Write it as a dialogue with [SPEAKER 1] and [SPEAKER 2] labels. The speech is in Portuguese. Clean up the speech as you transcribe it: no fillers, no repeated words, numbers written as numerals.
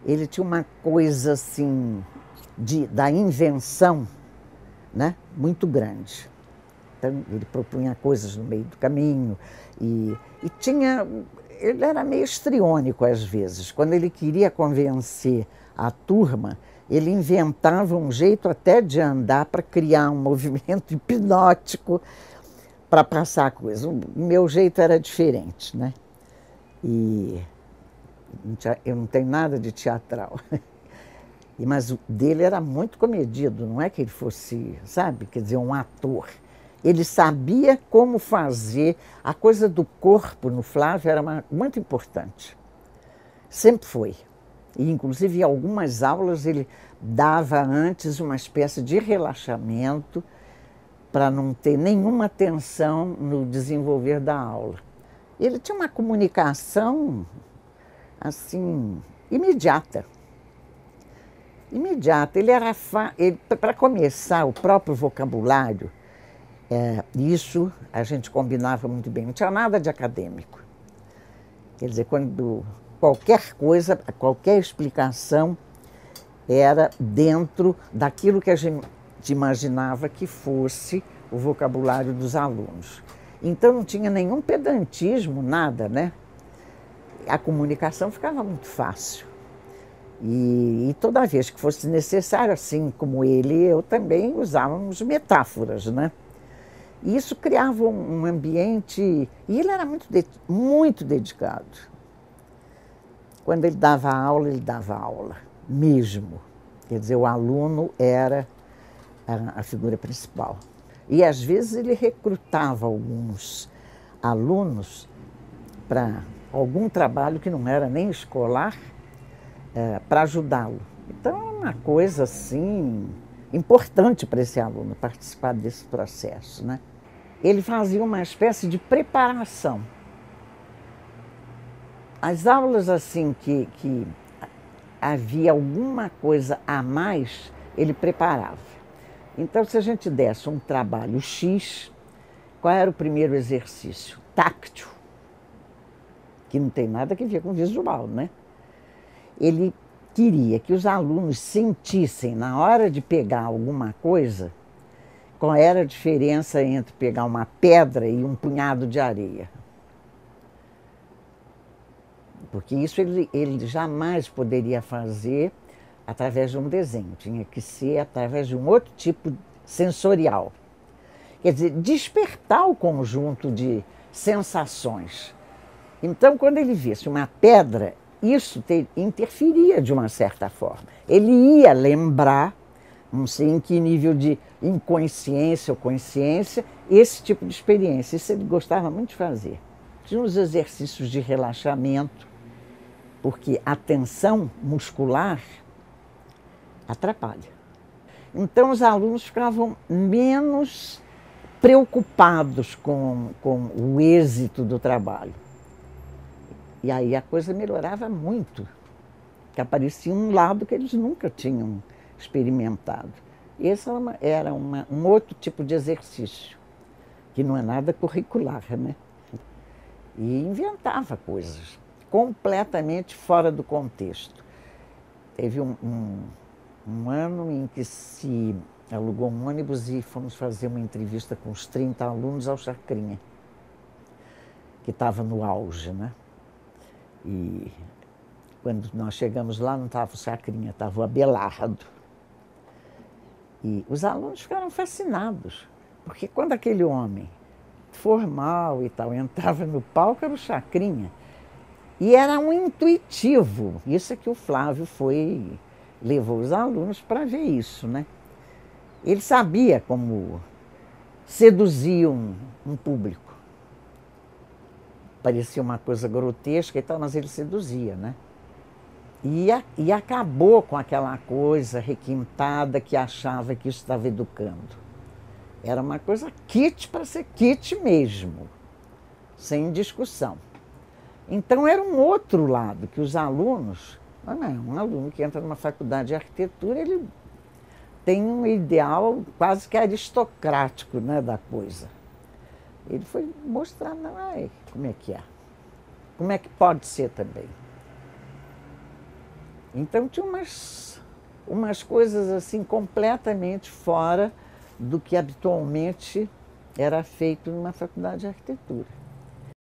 [SPEAKER 1] Ele tinha uma coisa assim da invenção, né, muito grande. Então, ele propunha coisas no meio do caminho e tinha... Ele era meio histriônico às vezes. Quando ele queria convencer a turma, ele inventava um jeito até de andar para criar um movimento hipnótico para passar a coisa. O meu jeito era diferente, né? E eu não tenho nada de teatral. Mas o dele era muito comedido, não é que ele fosse, sabe, quer dizer, um ator. Ele sabia como fazer. A coisa do corpo no Flávio era muito importante. Sempre foi. E, inclusive, em algumas aulas ele dava antes uma espécie de relaxamento para não ter nenhuma tensão no desenvolver da aula. Ele tinha uma comunicação, assim, imediata. Imediata. Ele era para começar, o próprio vocabulário, isso a gente combinava muito bem. Não tinha nada de acadêmico. Quer dizer, quando qualquer coisa, qualquer explicação era dentro daquilo que a gente imaginava que fosse o vocabulário dos alunos. Então não tinha nenhum pedantismo, nada, né? A comunicação ficava muito fácil. E toda vez que fosse necessário, assim como ele, eu também usávamos metáforas, né? E isso criava um ambiente... E ele era muito dedicado. Quando ele dava aula mesmo. Quer dizer, o aluno era a figura principal. E, às vezes, ele recrutava alguns alunos para algum trabalho que não era nem escolar, para ajudá-lo. Então, é uma coisa, assim, importante para esse aluno participar desse processo, né? Ele fazia uma espécie de preparação. As aulas, assim, que havia alguma coisa a mais, ele preparava. Então, se a gente desse um trabalho X, qual era o primeiro exercício? Táctil, que não tem nada a ver com visual, né? Ele queria que os alunos sentissem, na hora de pegar alguma coisa, qual era a diferença entre pegar uma pedra e um punhado de areia. Porque isso ele jamais poderia fazer através de um desenho, tinha que ser através de um outro tipo sensorial. Quer dizer, despertar o conjunto de sensações. Então, quando ele visse uma pedra, isso interferia de uma certa forma. Ele ia lembrar, não sei em que nível de inconsciência ou consciência, esse tipo de experiência. Isso ele gostava muito de fazer. Tinha uns exercícios de relaxamento, porque a tensão muscular atrapalha. Então, os alunos ficavam menos preocupados com o êxito do trabalho. E aí a coisa melhorava muito, que aparecia um lado que eles nunca tinham experimentado. Esse era um outro tipo de exercício, que não é nada curricular, né? E inventava coisas completamente fora do contexto. Teve um ano em que se alugou um ônibus e fomos fazer uma entrevista com os 30 alunos ao Chacrinha, que estava no auge, né? E quando nós chegamos lá, não estava o Chacrinha, estava o Abelardo. E os alunos ficaram fascinados, porque quando aquele homem formal e tal entrava no palco, era o Chacrinha. E era um intuitivo. Isso é que o Flávio levou os alunos para ver isso, né? Ele sabia como seduzir um público. Parecia uma coisa grotesca e tal, mas ele seduzia, né? E acabou com aquela coisa requintada que achava que isso estava educando. Era uma coisa kit para ser kit mesmo, sem discussão. Então era um outro lado que os alunos, um aluno que entra numa faculdade de arquitetura, ele tem um ideal quase que aristocrático, né, da coisa. Ele foi mostrar, como é que é. Como é que pode ser também. Então tinha umas coisas assim completamente fora do que habitualmente era feito numa faculdade de arquitetura.